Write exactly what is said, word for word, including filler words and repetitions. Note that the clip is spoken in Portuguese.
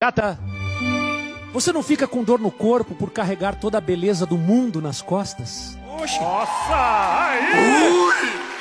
Gata, você não fica com dor no corpo por carregar toda a beleza do mundo nas costas? Oxi. Nossa! Aí! Ui!